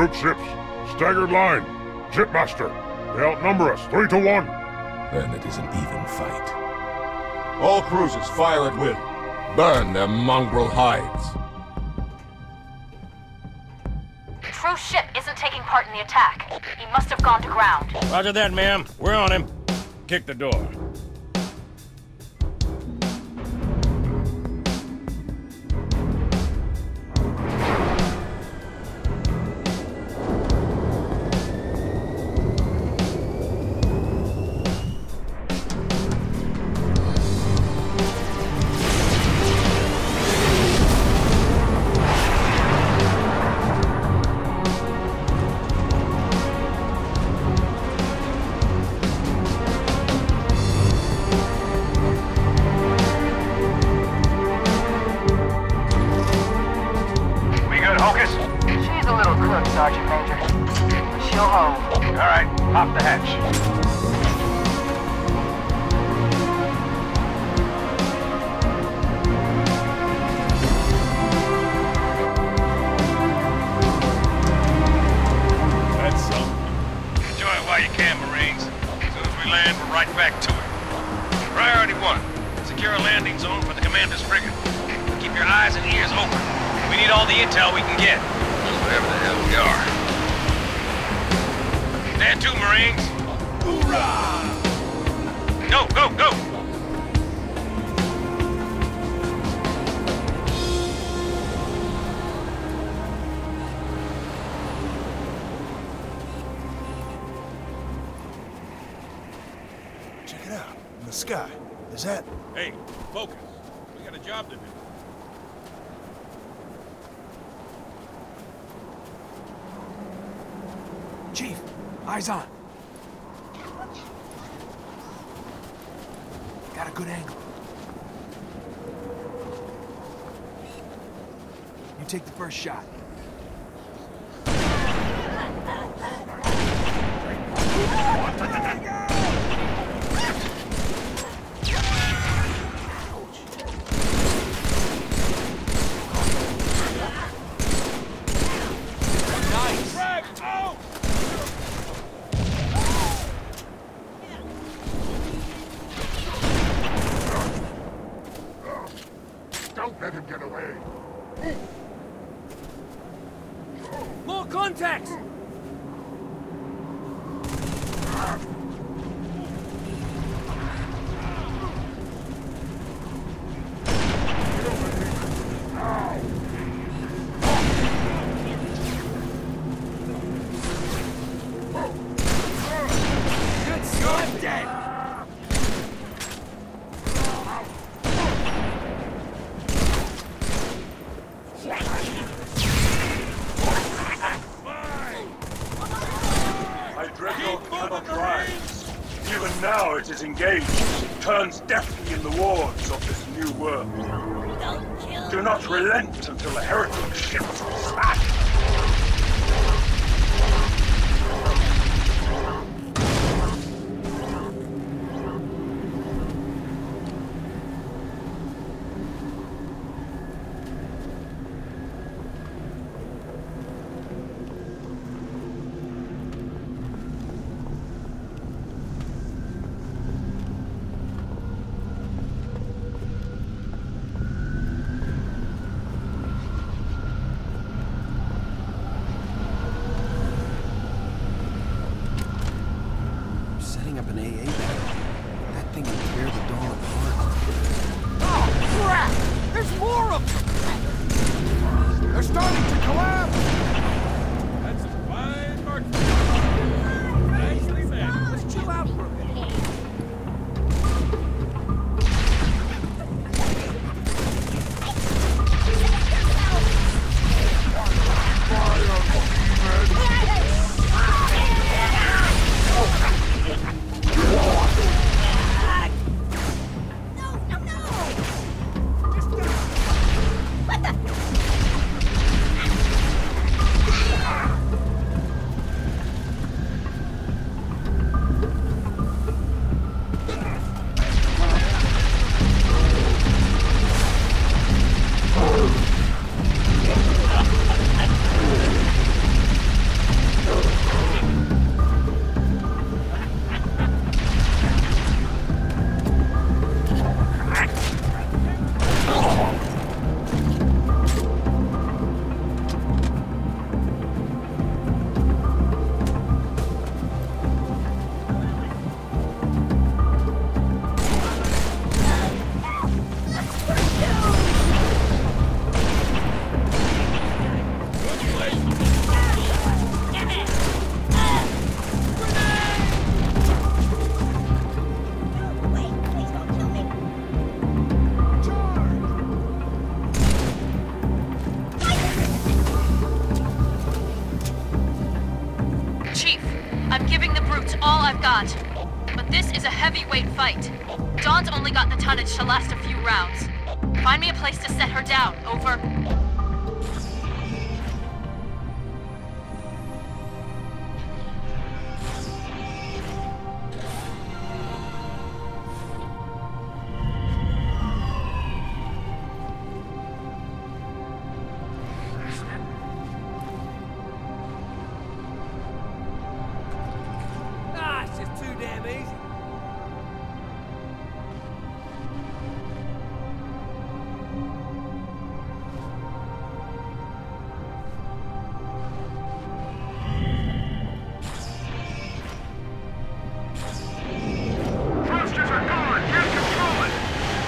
Recruit ships. Staggered line. Shipmaster. They outnumber us 3-1. Then it is an even fight. All cruisers, fire at will. Burn their mongrel hides. Truce ship isn't taking part in the attack. He must have gone to ground. Roger that, ma'am. We're on him. Kick the door. She's a little crook, Sergeant Major. But she'll hold. All right, pop the hatch. That's something. Enjoy it while you can, Marines. As soon as we land, we're right back to it. Priority 1. Secure a landing zone for the commander's frigate. Keep your eyes and ears open. We need all the intel we can get. Whatever the hell we are. Stand to, Marines. Hoorah! Go, go, go! Check it out. In the sky. Is that... Hey, focus. We got a job to do. Chief, eyes on. Got a good angle. You take the first shot. Don't let him get away. More contacts! Good son, dead! Dreadnought cannot rise. Even now it is engaged, turns deftly in the wards of this new world. Do not relent until the heretic ships are smashed. Setting up an AA battery. That thing will tear the Dawn apart. Oh, crap! There's more of them! They're starting to collapse! That's a fine marksman. Nicely met. Let's chill out for a minute. I've got. But this is a heavyweight fight. Dawn's only got the tonnage to last a few rounds. Find me a place to set her down. Over. It's just too damn easy. Thrusters are gone! Can't control it!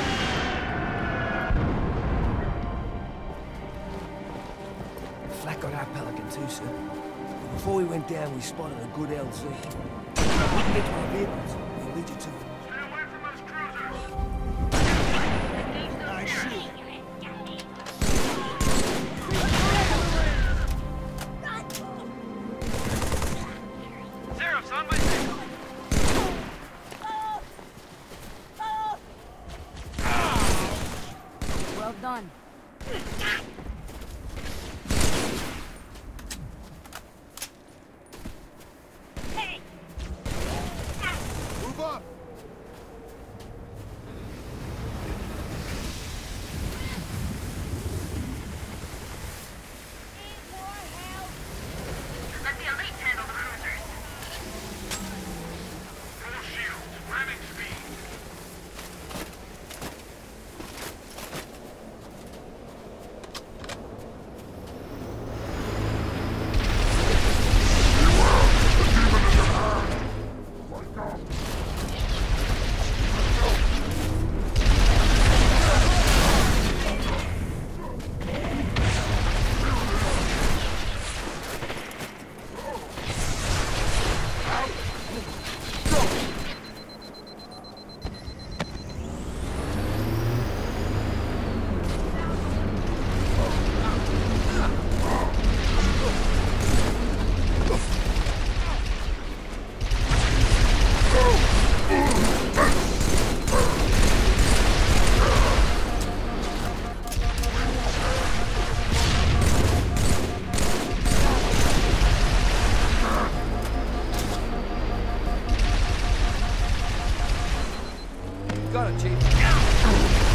Flak got our Pelican too, sir. But before we went down, we spotted a good LZ. We can get to our vehicles. We'll lead you to it. Stay away from those cruisers! Sheriff's on my tail. Well done. Move up! Let the elite handle the cruisers. Full shields, ramming speed. Got it, Chief.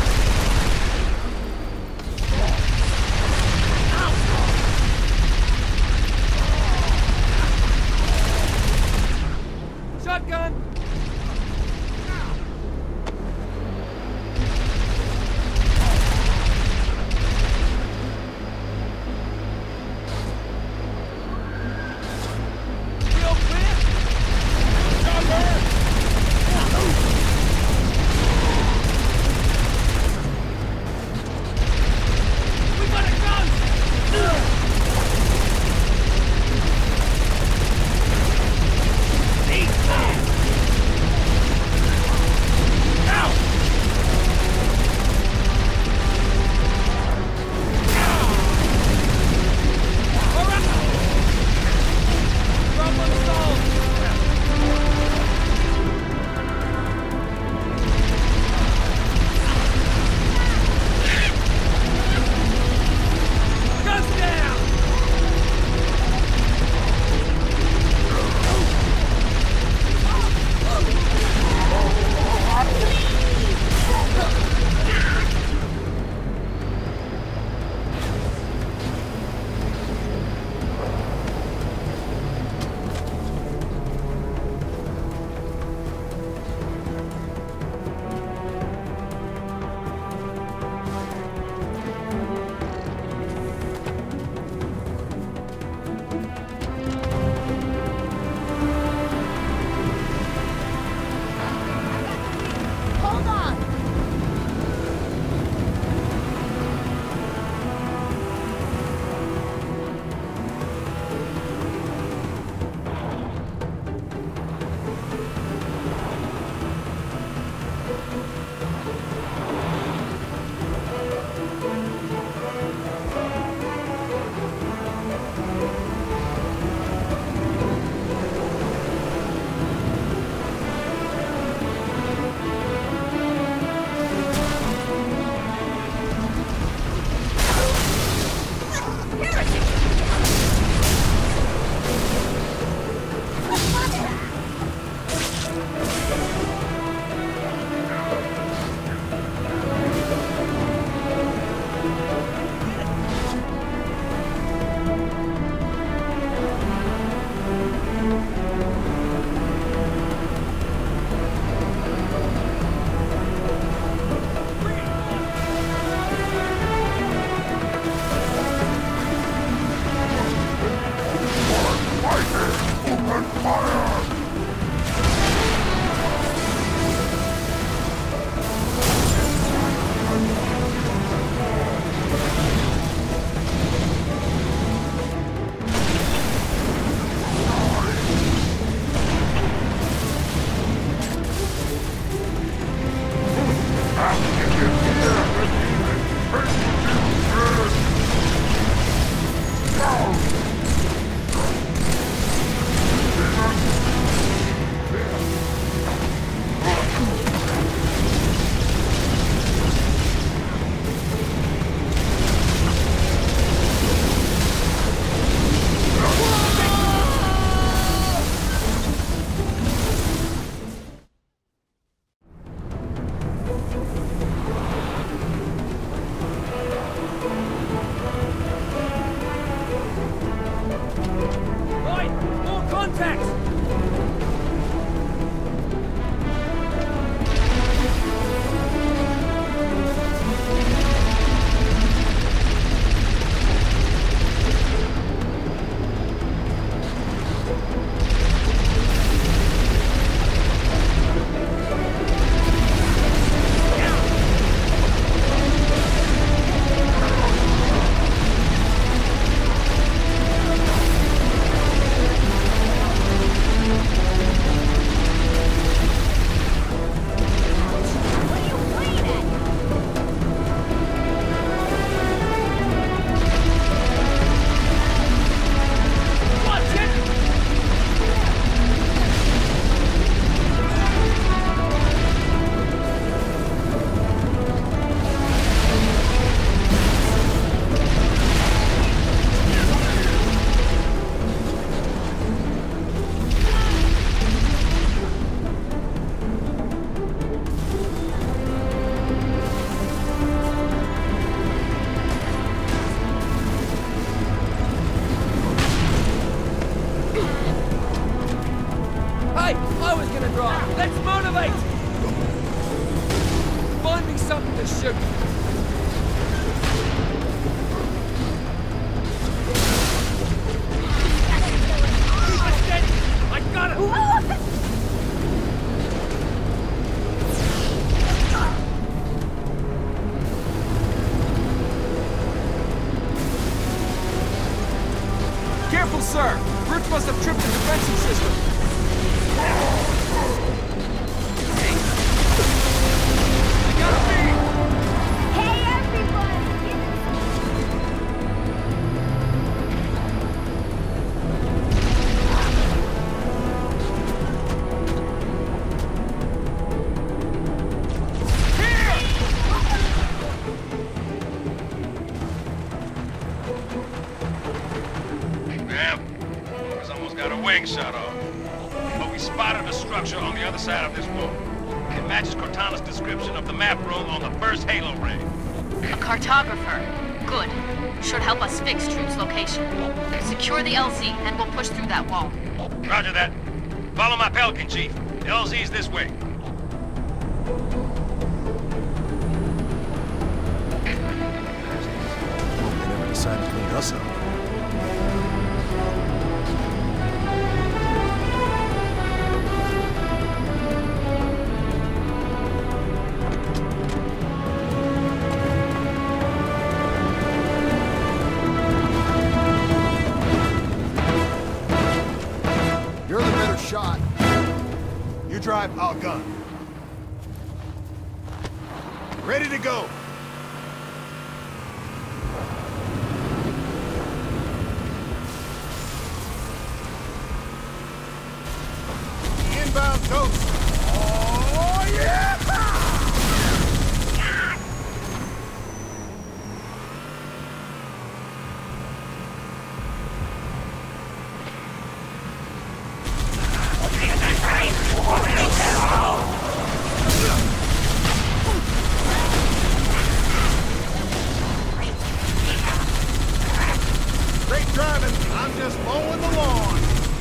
Shotgun! Real clear! Chopper! Hey, I was gonna drive. Let's motivate! Find me something to shoot. I got him! Careful, sir! Brutes must have tripped the defensive system. I got a beat! Hey, everybody! Got a wing shot off. But we spotted a structure on the other side of this wall. It matches Cortana's description of the map room on the first Halo ring. A cartographer. Good. Should help us fix Troop's location. Secure the LZ, and we'll push through that wall. Roger that. Follow my Pelican, Chief. The LZ's this way. Hope they never decide to clean us up. You're the better shot. You drive, I'll gun. Ready to go. Inbound toast. Oh, yeah! Great driving. I'm just mowing the lawn.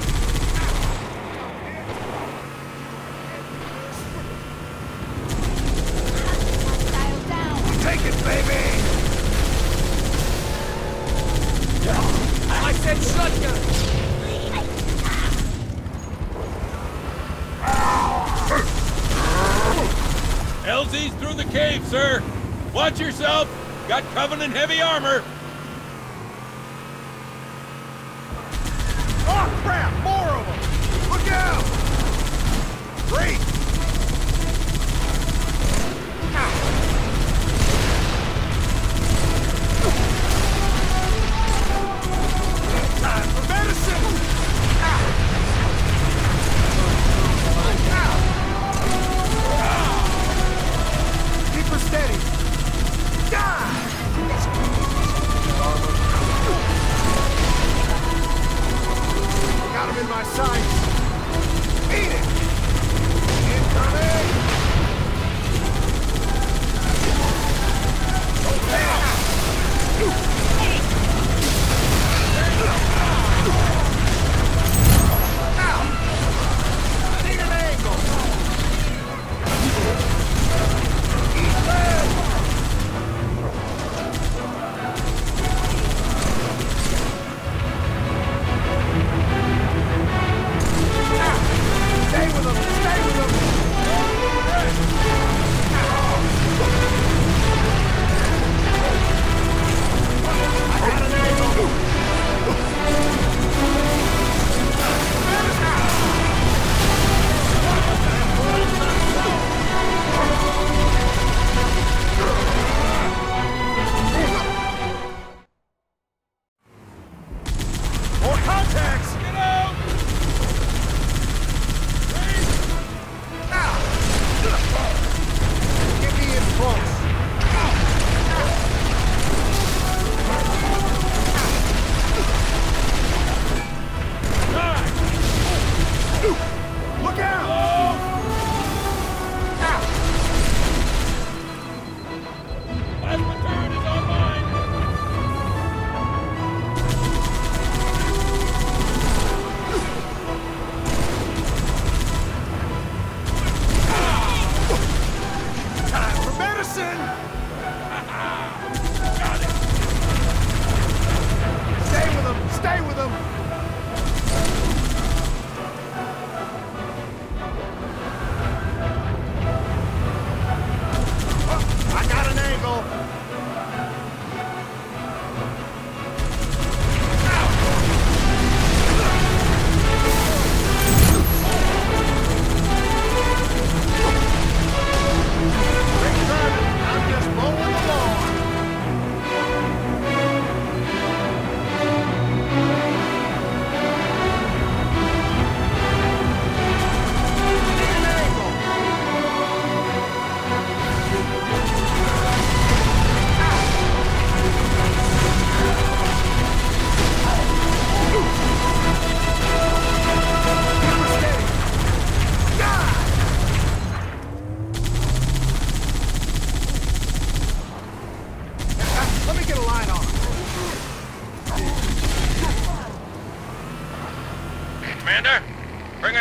Take it, baby! I said shotgun! LZ's through the cave, sir! Watch yourself! Got Covenant heavy armor! Oh, crap! More of them! Look out! Great! Time for medicine! Keep her steady! Die!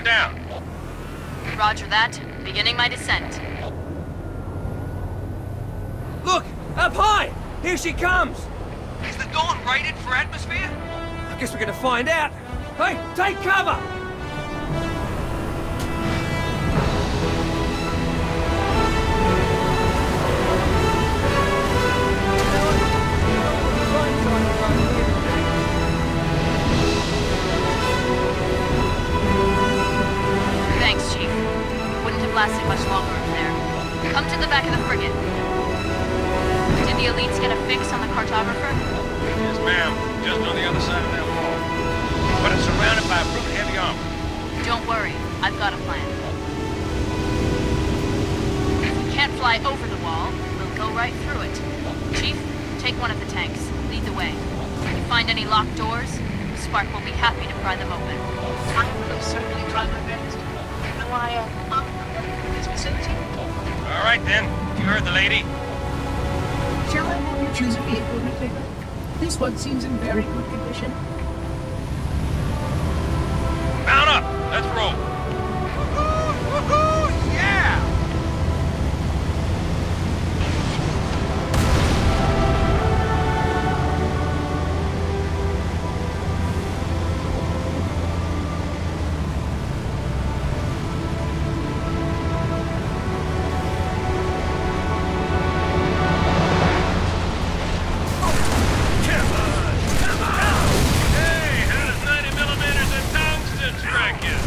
down. Roger that. Beginning my descent. Look! Up high! Here she comes! Is the Dawn rated for atmosphere? I guess we're gonna find out. Hey, take cover! Thanks, Chief. Wouldn't have lasted much longer up there. Come to the back of the frigate. Did the elites get a fix on the cartographer? Yes, ma'am. Just on the other side of that wall. But it's surrounded by brute heavy armor. Don't worry. I've got a plan. If we can't fly over the wall, we'll go right through it. Chief, take one of the tanks. Lead the way. If you find any locked doors, Spark will be happy to pry them open. I will certainly try my best. No, I this facility. All right, then. You heard the lady. Shall I have you choose a vehicle, McVicker? This one seems in very good condition. Mount up. Let's roll. Woohoo! Yeah! Hey, how does 90 millimeters and tungsten strike you?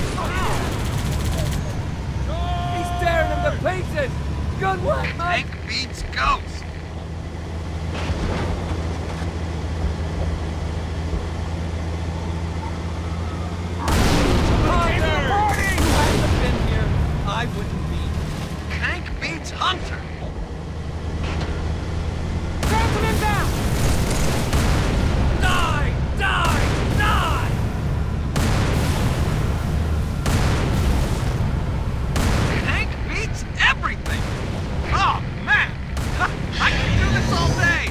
He's tearing them to pieces! Good work, mate! Tank beats ghost. I wouldn't be. Tank beats Hunter. Trample him down! Die! Die! Die! Tank beats everything. Oh, man. I can do this all day.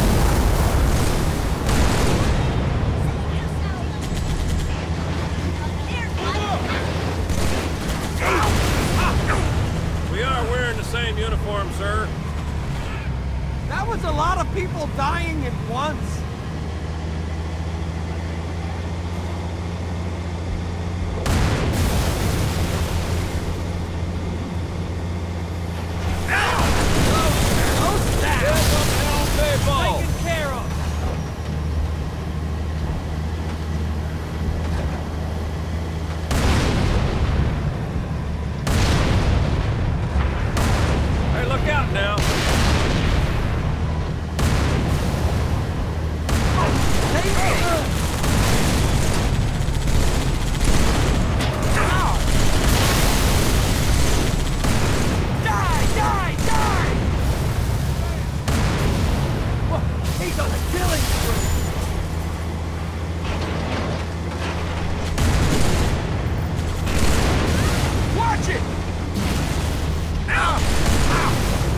We are wearing the same uniform, sir. That was a lot of people dying at once. Taken care of. Hey, look out now. Die! Die! Die! Whoa, he's on a killing spree. Watch it! Ow! Ow!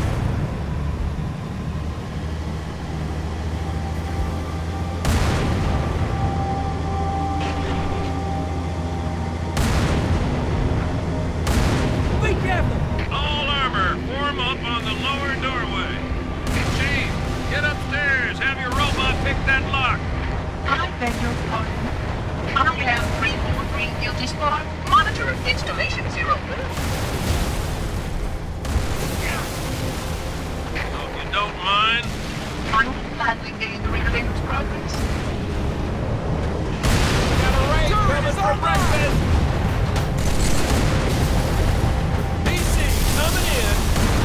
Be careful! All armor, form up on the lower doorway. Chief, get upstairs. Have your robot pick that lock. I beg your pardon. I have 343 Guilty Spark. Monitor installation 0. Hope you don't mind. I will gladly aid the regulator's progress. Got a raid coming for breakfast. DC coming in.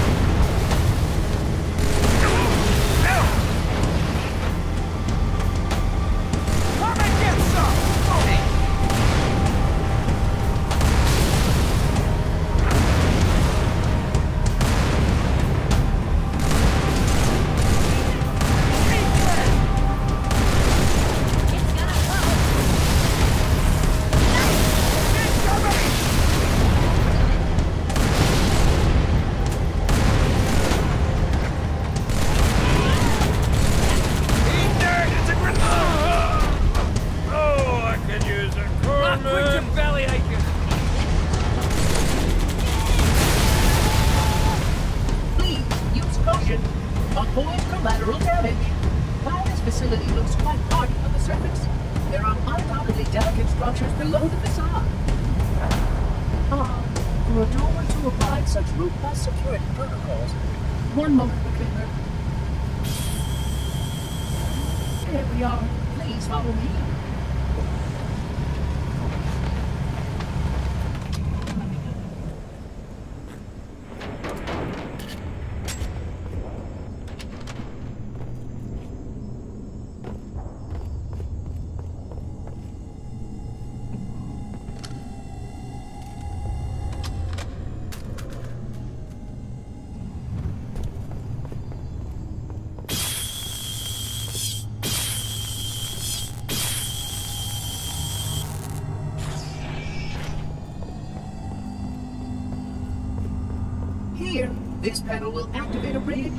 Come and get some! facility looks quite hardy on the surface. There are undoubtedly delicate structures below the facade. For a doorway to abide such robust security protocols. One moment, McClellan. Here we are. Please follow me. Here, this panel will activate a rig.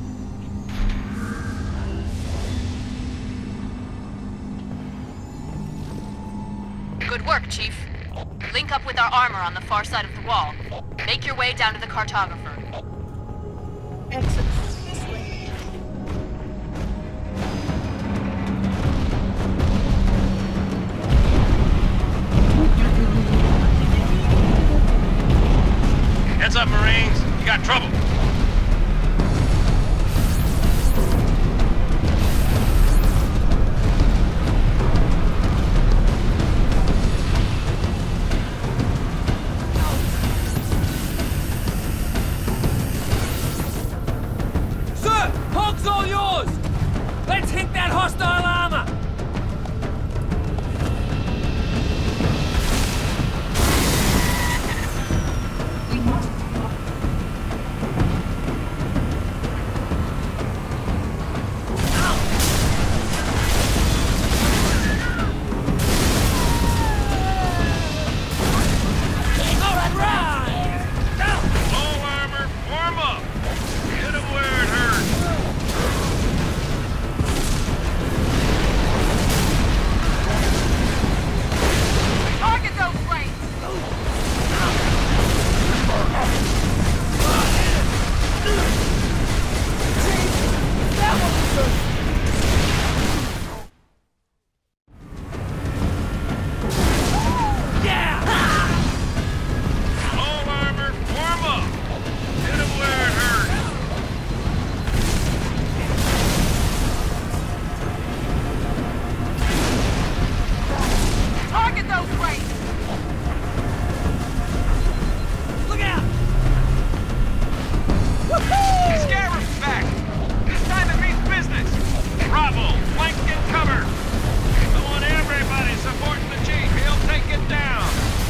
Good work, Chief. Link up with our armor on the far side of the wall. Make your way down to the cartographer. Excellent. This way. Heads up, Marines. You got trouble. Sir! Hog's all yours! Let's hit that hostile armor! We must. Low armor, warm up. Hit them where it hurts. Target those flames! Low armor, warm up. Hit them where it hurts. Target those flames! Look out! Scarab's back. This time it means business. Bravo, flank and cover. I want everybody supporting the chief. He'll take it down.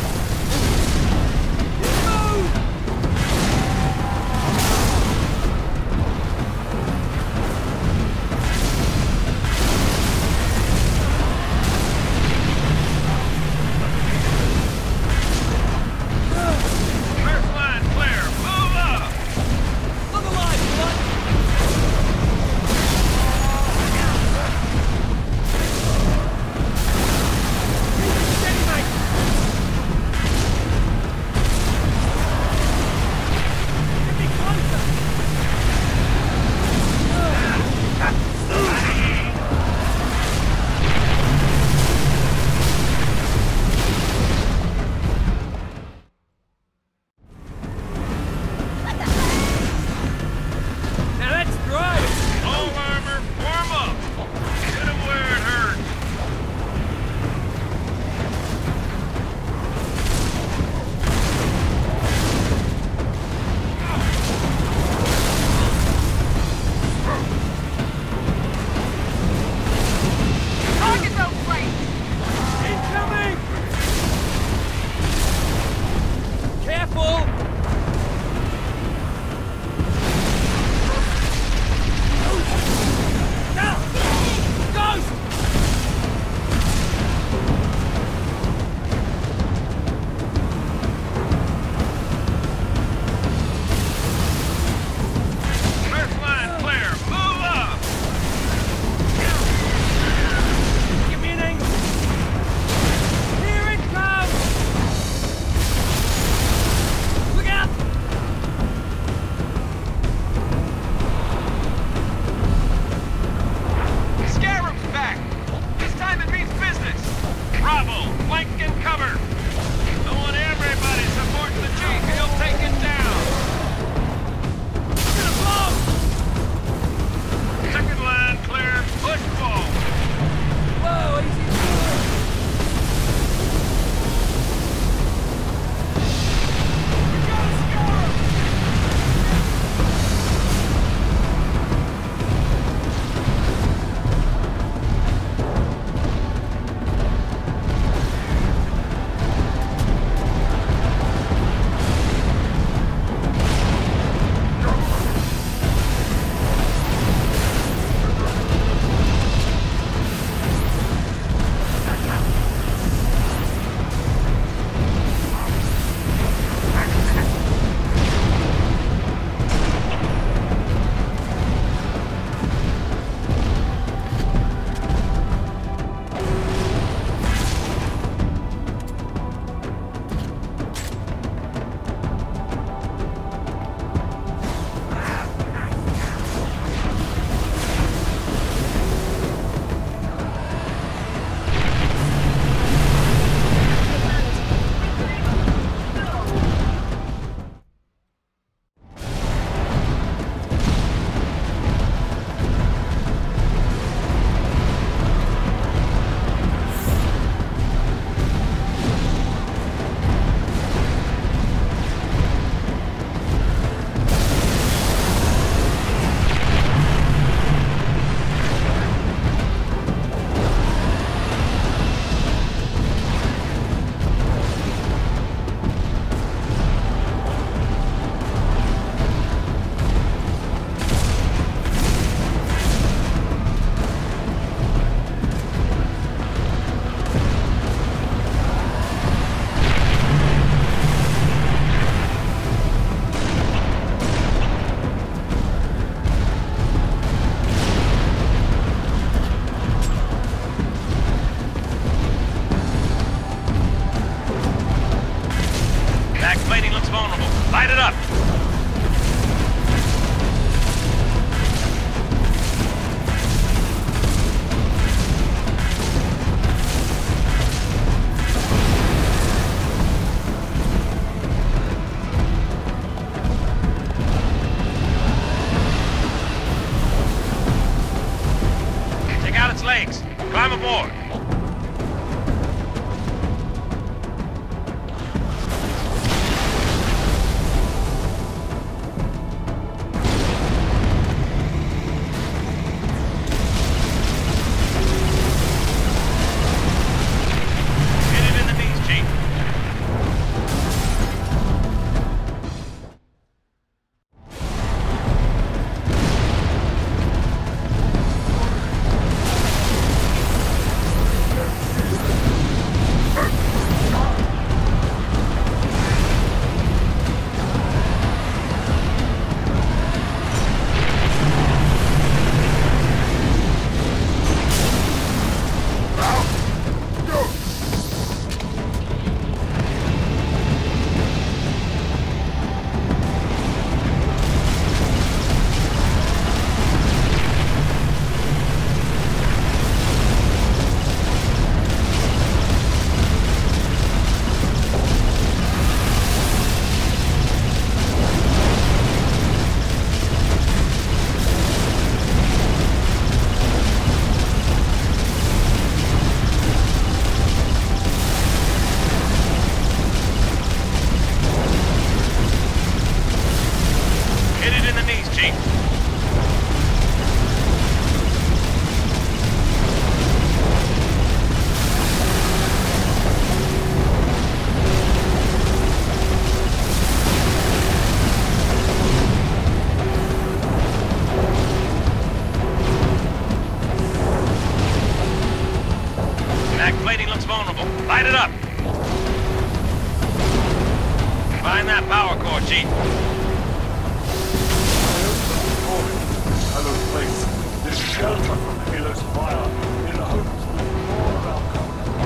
First line clear. Move up. Look alive, blood! Steady, mate! Get me closer! Now let's drive! Low armor, warm up. Hit him where it hurts. Target those flames! Incoming! Careful! Ghost! First line clear. Move up. Give me an angle! Here it comes! looks vulnerable. Light it up! Take out its legs. Climb aboard. Light it up! Find that power core, Chief. Hallowed place. This shelter from Halo's fire in the hopes to bring more of our covenant.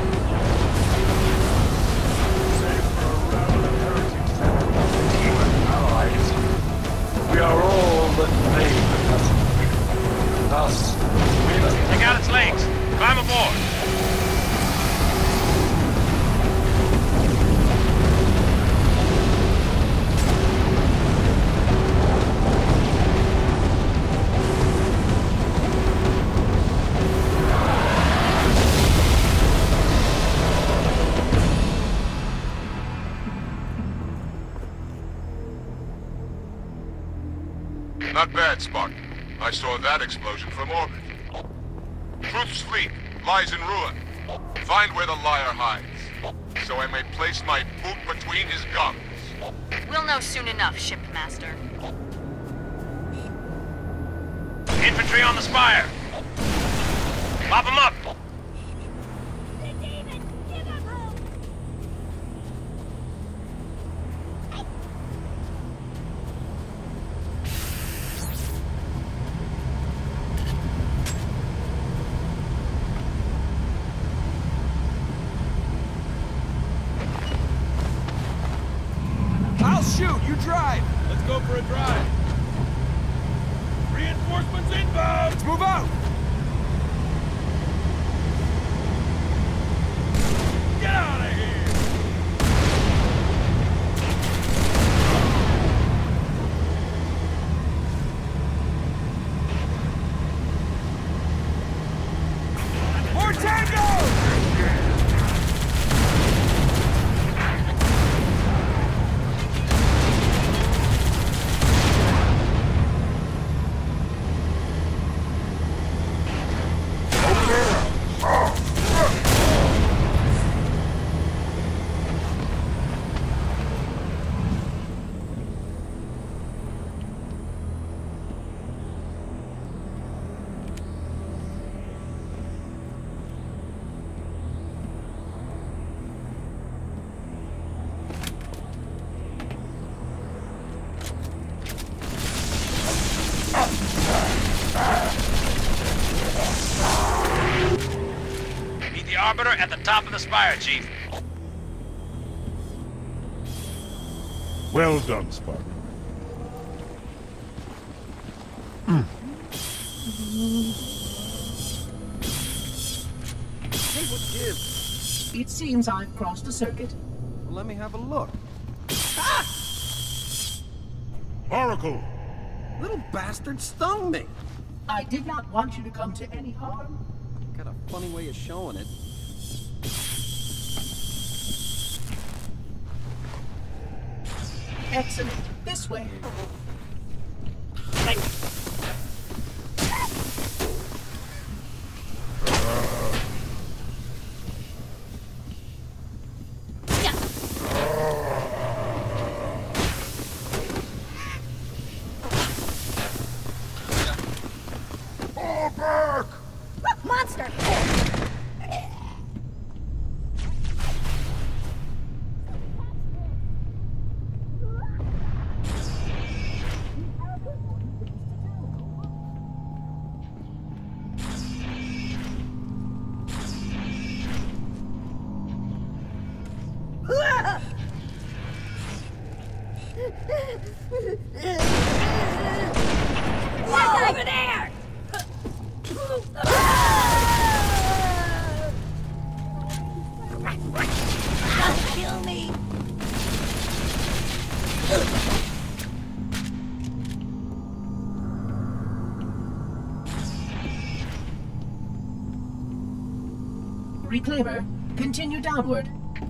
Save for a rabble of heretics and human allies. We are all but made the passage. Thus, we must take out its legs. Climb aboard. Not bad, Spock. I saw that explosion from orbit. Truth's fleet lies in ruin. Find where the liar hides, so I may place my boot between his gums. We'll know soon enough, Shipmaster. Infantry on the spire! Pop them up! I'll shoot, you drive! Let's go for a drive. Reinforcements inbound! Let's move out! Get out of here! More tango! Meet the Arbiter at the top of the spire, Chief. Well done, Spark. Hey, what gives? It seems I've crossed a circuit. Well, let me have a look. Oracle! Little bastard stung me. I did not want you to come to any harm. Got a funny way of showing it. Excellent. This way. Monster! Look over there! Don't kill me! Reclaimer, continue downward.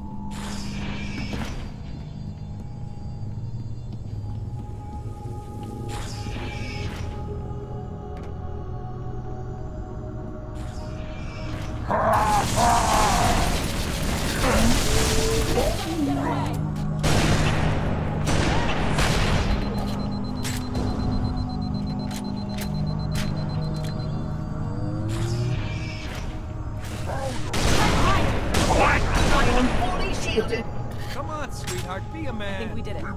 I am fully shielded. Come on, sweetheart, be a man. I think we did it.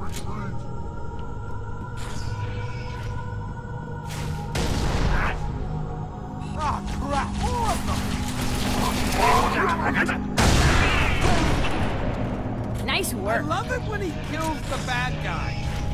Ah, crap! More of them! Nice I work. love it when he kills the bad guy.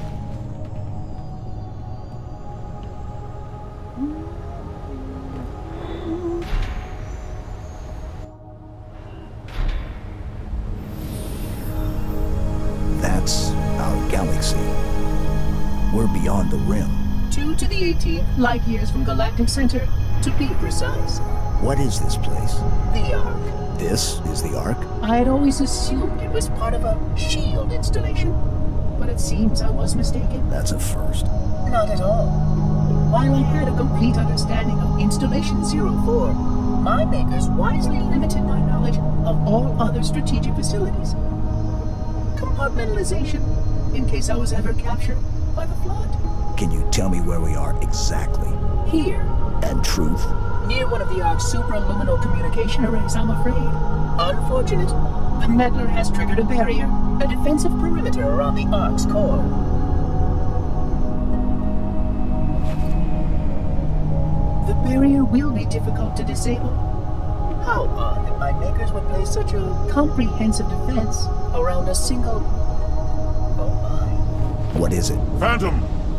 That's our galaxy. We're beyond the rim. 2 to the 18th light years from Galactic Center, to be precise. What is this place? The Ark. This is the Ark? I had always assumed it was part of a SHIELD installation, but it seems I was mistaken. That's a first. Not at all. While I had a complete understanding of Installation 04, my makers wisely limited my knowledge of all other strategic facilities. Compartmentalization, in case I was ever captured by the Flood. Can you tell me where we are exactly? Here, And truth? near one of the Ark's supraliminal communication arrays, I'm afraid. Unfortunate, the meddler has triggered a barrier, a defensive perimeter around the Ark's core. The barrier will be difficult to disable. How odd that my makers would place such a comprehensive defense around a single... Oh my. What is it? Phantom!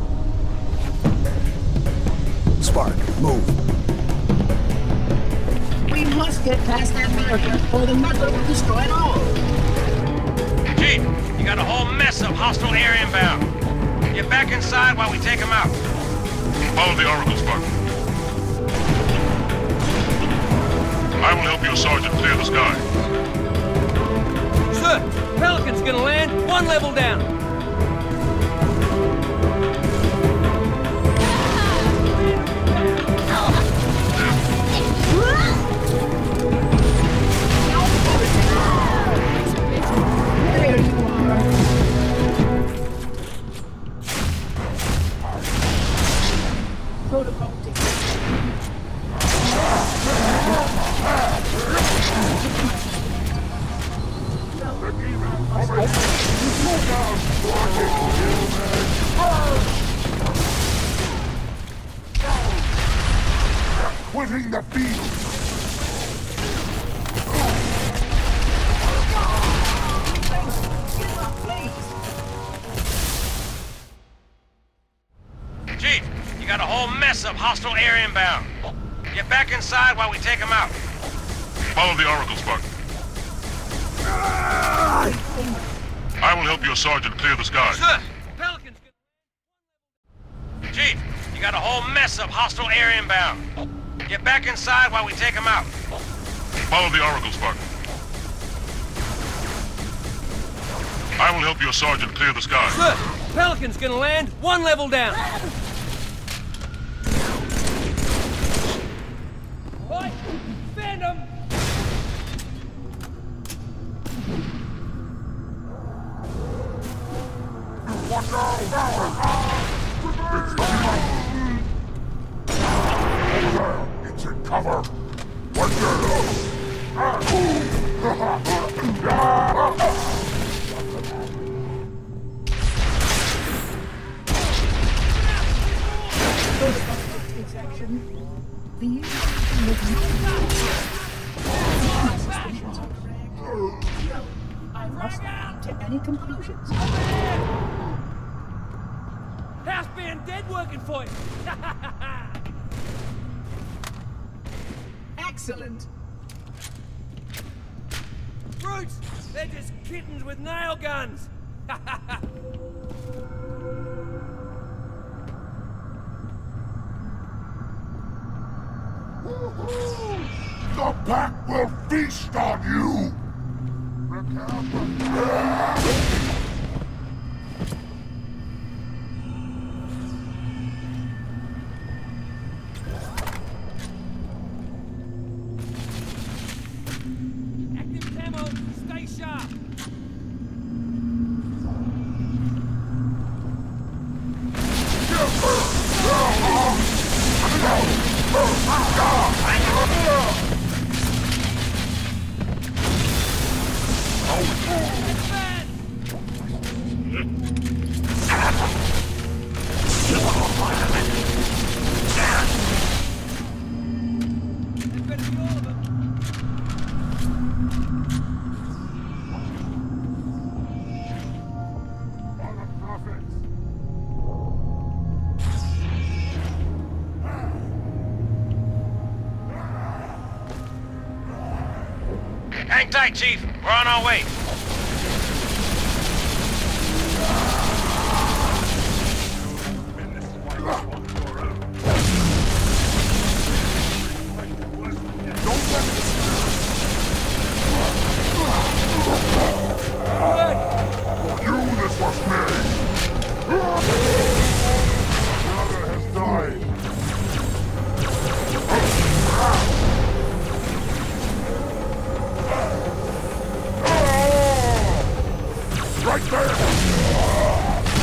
Spark, move. We must get past that barrier, or the meddler will destroy it all. Chief, you got a whole mess of hostile air inbound. Get back inside while we take them out. Follow the Oracle, Spark. I will help you, Sergeant, clear the sky. Sir, Pelican's gonna land 1 level down. There you are. Protocol dictates. Quitting the field! you got a whole mess of hostile air inbound. Get back inside while we take them out. Follow the Oracle, Spark. I will help your sergeant clear the skies. Sir, Pelican's gonna... Chief, you got a whole mess of hostile air inbound. Get back inside while we take them out. Follow the Oracle, Spark. I will help your sergeant clear the skies. Sir, Pelican's gonna land 1 level down. Right, Phantom! It's in cover. Watch I must not to any conclusions. House band dead working for you! Excellent! Brutes! They're just kittens with nail guns! The pack will feast on you! Active camo, stay sharp! Hang tight, Chief. We're on our way. For you, this was made. Brother has died. Right there!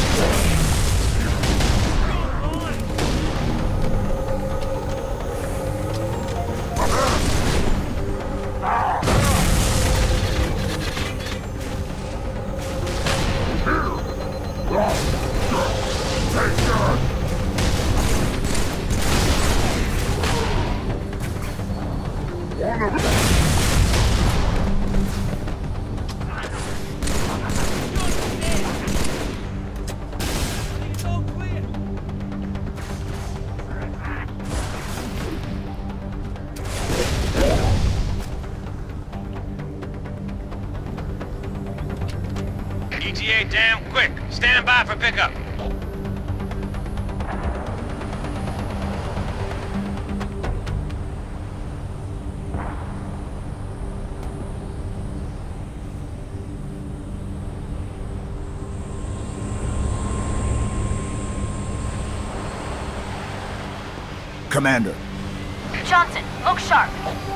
ETA damn quick. Stand by for pickup. Commander. Johnson, look sharp.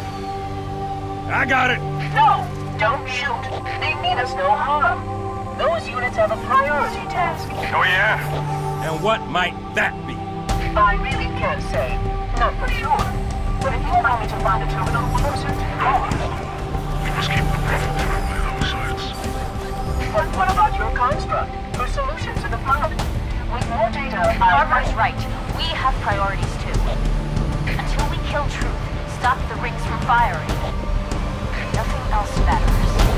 I got it. No, don't shoot. They mean us no harm. Those units have a priority task. Oh, yeah? And what might that be? I really can't say. Not for sure. But if you allow me to find a terminal closer to yours. We must keep the Prophet far away, those sides. But what about your construct? Your solution to the problem? With more data, Barbara's right. We have priorities too. Until we kill Truth, stop the rings from firing, nothing else matters.